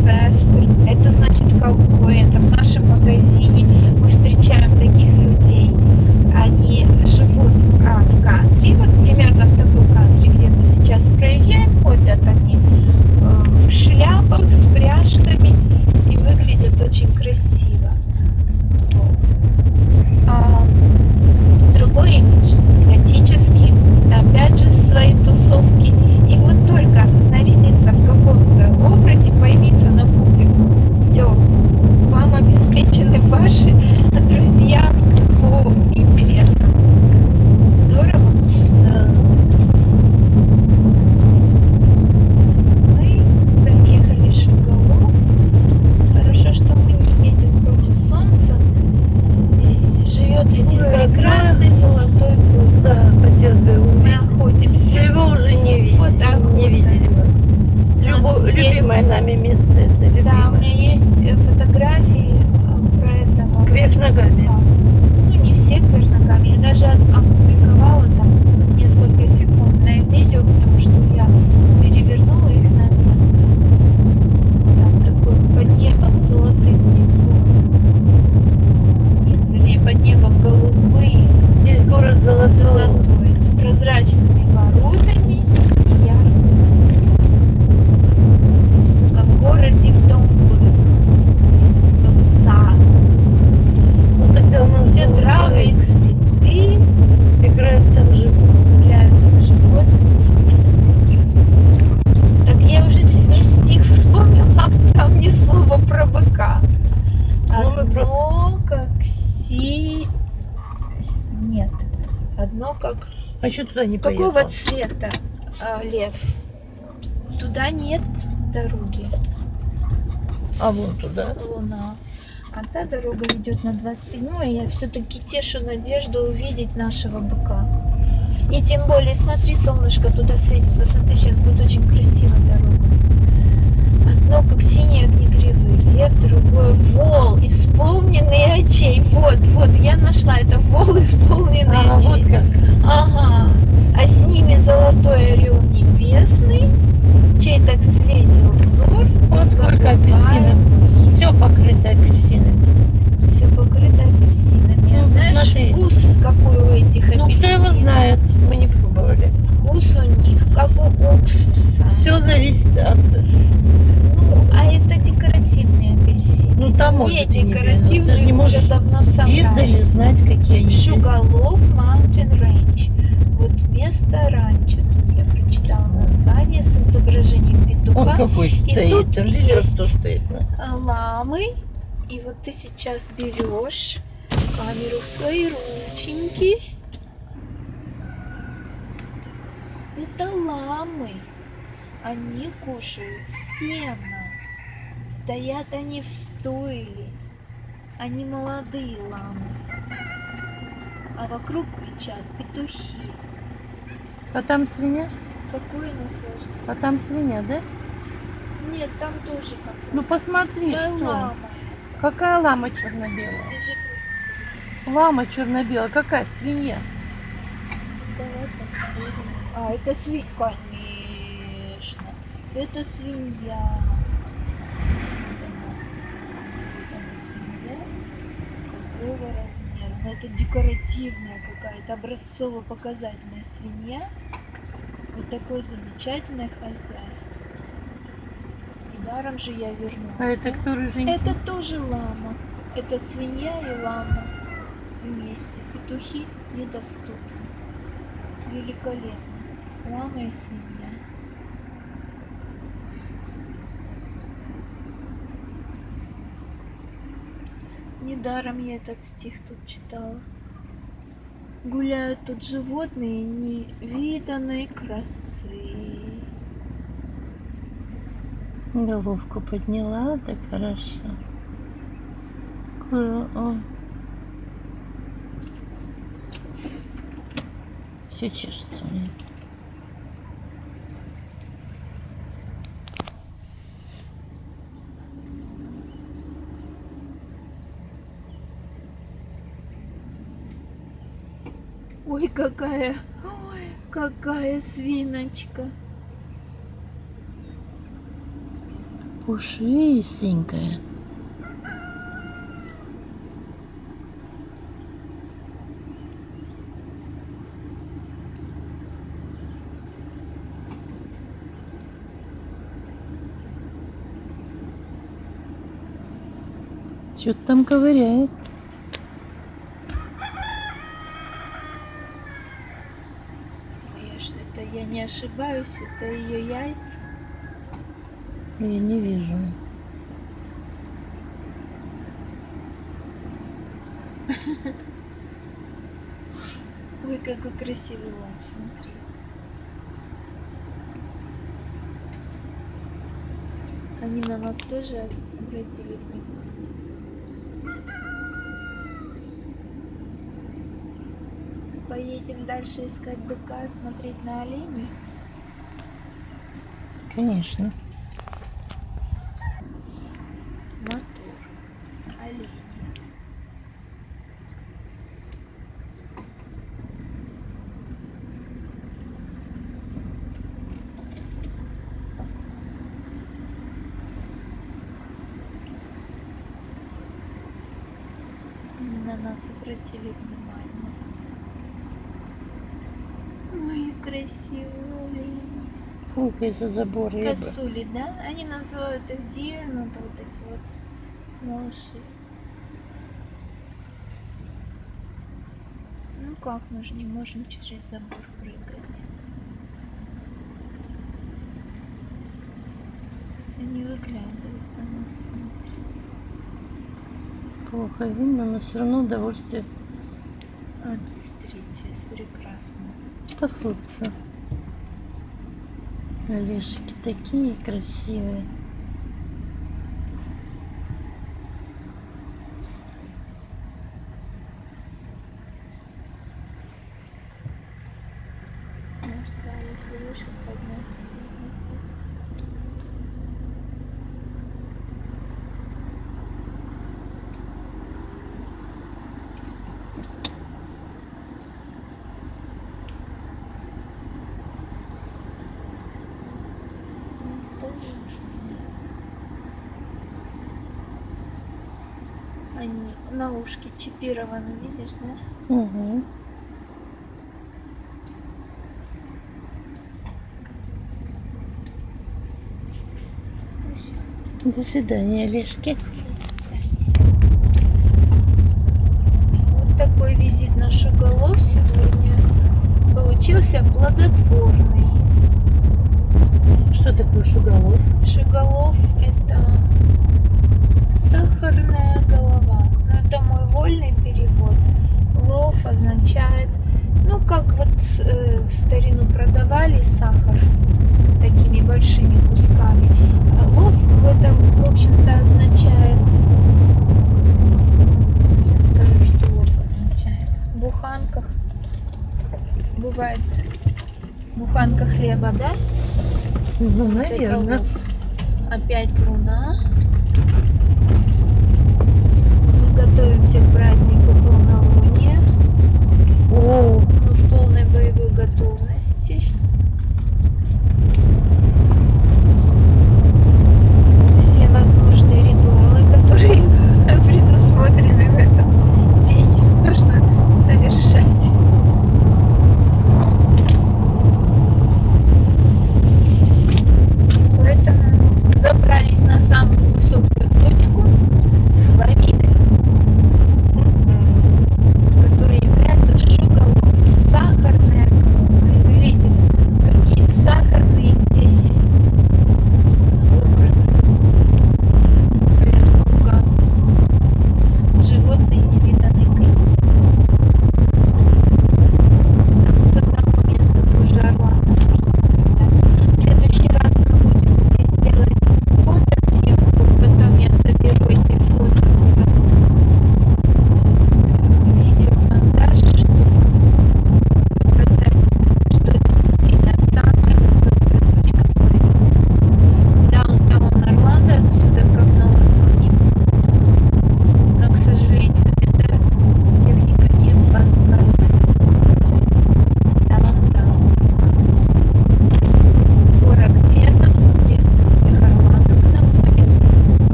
Сильвестр, это значит ковбой. Это в нашем магазине мы встречаем таких людей. Они живут в кантри, вот примерно в такой кантри, где мы сейчас проезжаем, ходят они в шляпах с пряжками и выглядят очень красиво. Другой имидж готический, опять же свои тусовки. И вот только нарядиться в каком-то образе, появиться на публику, все, вам обеспечены ваши друзья по интересам. Здорово? Да. Мы проехали Шугалов. Хорошо, что мы не едем против солнца. Здесь живет один прекрасный золотой город. Да, хотелось бы его Мы увидеть. охотимся. Его уже не видели. Вот так Не вот. видели мы. У нас Любимое есть- нами место это любимое. Да, у меня есть фотографии про этого. Кверх ногами. Ну, не все кверх ногами. Я даже опубликовала там несколько секундное видео, потому что я перевернула их на место. Там такой под небом золотым есть город. Нет, вернее, под небом голубые. Здесь город золотой. Золотой, с прозрачными воротами и ярким. А в городе в том был там сад, Ну тогда у нас где был травы и цветы, играют там живут. гуляют там животные. Так я уже весь стих вспомнила, а там ни слова про быка. Ну, мы Одно как Нет. Одно как... А что туда не поехал? Какого цвета лев? Туда нет дороги. А вон туда. Луна. А та дорога ведет на 27-е. Я все-таки тешу надежду увидеть нашего быка. И тем более, смотри, солнышко туда светит. Посмотри, сейчас будет очень красивая дорога. Одно как синие огнегривый лев, другое вол, исполненный очей. Вот, я нашла это вол, исполненный А очей. вот как. Ага. А с ними золотой орел небесный, чей так светил взор. Вот сколько забывая. апельсинов. Все покрыто апельсинами. Все покрыто апельсинами. Ну, Знаешь, смотри. вкус какой у этих Ну апельсинов? кто его знает? Мы не пробовали. Вкус у них, как у уксуса. Все зависит от... Ну, а это декоративные апельсины. Ну там может Не быть и не видно. декоративные, Ты же не можешь уже давно собрали. издали знать, какие они. Шугалов Mountain Range. Вот место ранчо. Тут я прочитала название с изображением петуха. Он какой И стоит. тут Там видишь, есть что стоит. ламы. И вот ты сейчас берешь камеру в свои рученьки. Это ламы. Они кушают сено. Стоят они в стойле. Они молодые ламы. А вокруг кричат петухи. А там свинья? Какое наслаждение. А там свинья, да? Нет, там тоже как. Ну посмотри, Да, что. лама. Какая лама черно-белая? Держи ручки. Лама черно-белая. Какая свинья? Давай посмотрим. А, это свинья. Конечно. Это свинья. Вот она свинья. Какого размера? Но это декоративная какая-то образцово-показательная свинья. Вот такое замечательное хозяйство. Недаром же я вернула. А это кто рыженький? Это тоже лама. Это свинья и лама вместе. Петухи недоступны. Великолепно. Лама и свинья. Недаром я этот стих тут читала. Гуляют тут животные невиданной красы. Головку подняла, так хорошо. Все чешется у меня. Ой, какая свиночка. Пушистенькая. Что-то там ковыряет. Я не ошибаюсь, это ее яйца. Я не вижу. Ой, какой красивый лак, смотри. Они на нас тоже обратили внимание. Поедем дальше искать быка, смотреть на оленей. Конечно. Мотор. Олени. Они на нас обратили внимание. Ой, красивые олени. Фух, из-за забора. Косули, да? Они называют их дерну, вот эти вот малыши. Ну как, мы же не можем через забор прыгать. Они выглядывают на нас, смотрят. Плохо видно, но все равно удовольствие. А, встреча прекрасно. Пасутся. Олешки такие красивые. Может, да, если выше поднять. Они на ушке чипированы, видишь, да? Угу. Ну, всё. До свидания, Олежки. До свидания. Вот такой визит на Шугалов сегодня получился плодотворный. Что такое Шугалов? Шугалов — это сахарная голова. Но это мой вольный перевод. Лов означает, ну как вот в старину продавали сахар такими большими кусками. Лов в этом, в общем-то, означает, сейчас скажу, что лов означает. В буханках бывает буханка хлеба, да? Ну, Вот это наверное. лов. Опять луна. Мы готовимся к празднику полнолуния. О, Мы в полной боевой готовности. Все возможные ритуалы, которые предусмотрены в этом день, нужно совершать. Поэтому забрались на самую высокую точку Флориды, которая является Шугалов, сахарная голова. Вы видите,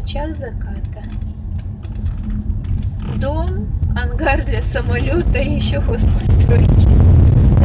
лучах заката. Дом, ангар для самолета и еще хозпостройки.